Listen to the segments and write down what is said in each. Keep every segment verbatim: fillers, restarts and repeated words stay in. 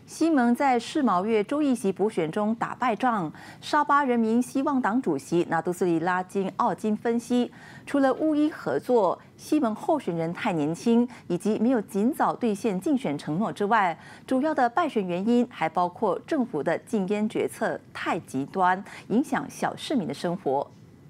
西蒙在世贸月州议席补选中打败仗，沙巴人民希望党主席纳杜斯里拉金奥金分析，除了巫医合作、西蒙候选人太年轻以及没有尽早兑现竞选承诺之外，主要的败选原因还包括政府的禁烟决策太极端，影响小市民的生活。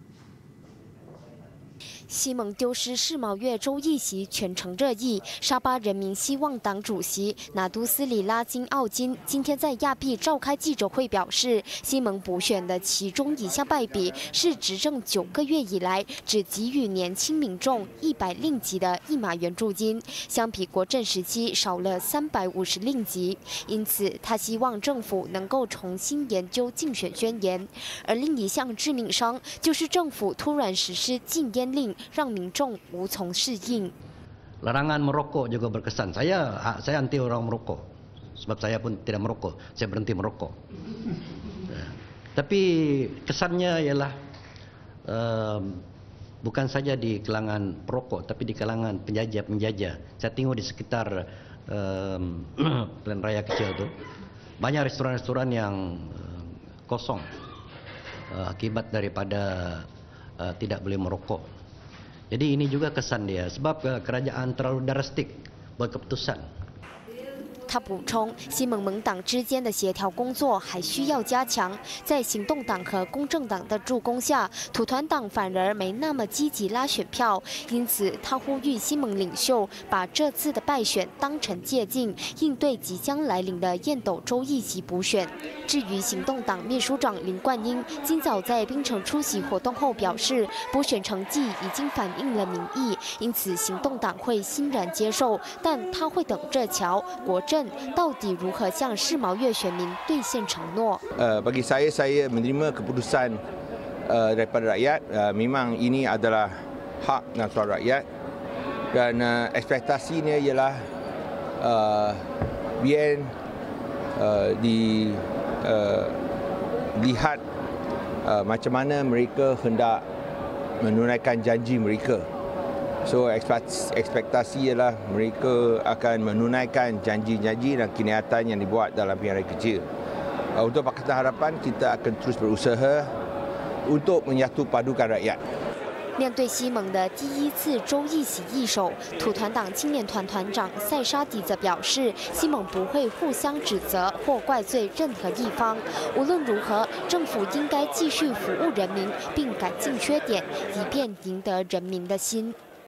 西蒙丢失世贸月州议席，全城热议。沙巴人民希望党主席纳杜斯里拉金奥金今天在亚庇召开记者会，表示西蒙补选的其中一项败笔是执政九个月以来只给予年轻民众一百令吉的一马援助金，相比国政时期少了三百五十令吉。因此，他希望政府能够重新研究竞选宣言。而另一项致命伤就是政府突然实施禁烟令。 让民众无从适应。 Larangan merokok juga berkesan. Saya saya anti orang merokok. Sebab saya pun tidak merokok. Saya berhenti merokok. Tapi kesannya ialah bukan saja di kalangan perokok, tapi di kalangan penjajah-penjajah. Saya tengok di sekitar Pilihan Raya kecil itu banyak restoran-restoran yang kosong akibat daripada tidak boleh merokok. Jadi ini juga kesan dia, sebab kerajaan terlalu drastik buat keputusan. 他补充，西蒙盟党之间的协调工作还需要加强。在行动党和公正党的助攻下，土团党反而没那么积极拉选票。因此，他呼吁西蒙领袖把这次的败选当成借鉴，应对即将来临的燕斗州议席补选。至于行动党秘书长林冠英，今早在槟城出席活动后表示，补选成绩已经反映了民意，因此行动党会欣然接受，但他会等着瞧国政 到底如何向世贸月选民兑现承诺？ Uh, bagi saya, saya menerima keputusan uh, daripada rakyat. Uh, memang ini adalah hak dan suara rakyat. Dan uh, ekspektasinya ialah uh, biar uh, di uh, lihat uh, macam mana mereka hendak menunaikan janji mereka. So ekspektasi ialah mereka akan menunaikan janji-janji dan kenyataan yang dibuat dalam pilihan raya kecil. Untuk Pakatan Harapan, kita akan terus berusaha untuk menyatu padukan rakyat. 面对西蒙的第一次州议席易手，土团党青年团团长塞沙迪则表示，西蒙不会互相指责或怪罪任何一方。无论如何，政府应该继续服务人民，并改进缺点，以便赢得人民的心。